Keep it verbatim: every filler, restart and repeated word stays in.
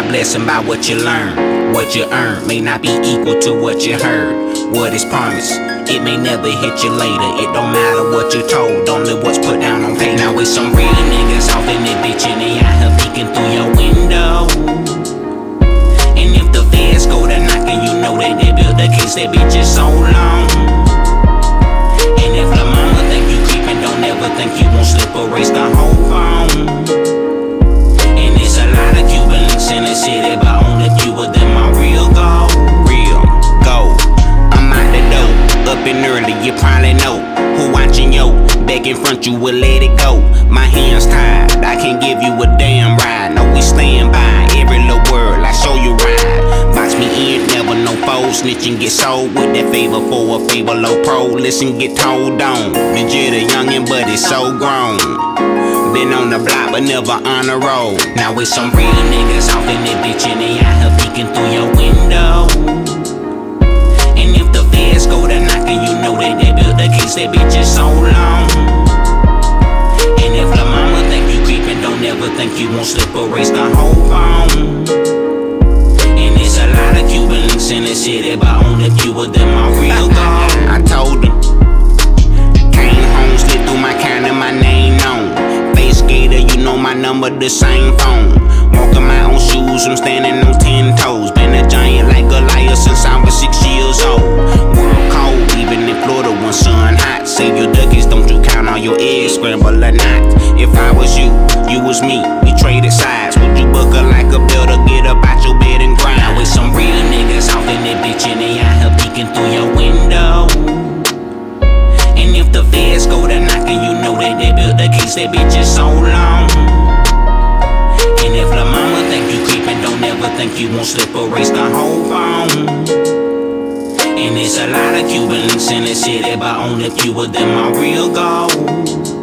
blessing by what you learn. What you earn may not be equal to what you heard. What is promised, it may never hit you later. It don't matter what you're told, only what's put down on paper. Now it's some real niggas off in that bitch and they out here peeking through your window. And if the feds go to knocking, you know that they built the case, that bitch is so long. And if la mama think you creepin', don't ever think you won't slip or race the whole phone. And there's a lot of Cubans in the city, but only few of them are real gold. Real gold. I'm out the door, up and early, you probably know who watching yo. Back in front, you will let it go. My hands tied, I can't give you a damn ride. No, we stand by every little word, I show you ride. Box me in, never no foe. Snitching get sold with that favor for a favor. Low pro, listen, get told on. Legit a youngin', but it's so grown. Been on the block, but never on the road. Now it's some real niggas off in that bitch and they out here peeking through your window. And if the feds go to knocking, you know that they built the case, that bitch is so long. And if la mama think you creepin', don't ever think you won't slip or race the whole phone. And there's a lot of Cubans in the city, but only few of them are real gold. I told them, came home, slid through my county, my name known. Face gator, you know my number, the same phone. Walking my own shoes, I'm standing on ten toes. Been a giant like Goliath since I was six years old. World cold, even in Florida when sun hot. Save your duckies, don't you count all your eggs, scramble or not. If I was you, you was me, we traded sides. Would you buckle like a builder, get up out your bed and grind? Now it's some real niggas off in that bitch and they out here peeking through your window. And if the feds go to knocking, you know that they built the case, that bitch is so long. And if la mama think you creepin', don't ever think you won't slip or race the whole phone. And there's a lot of Cubans in the city, but only few of them are real gold.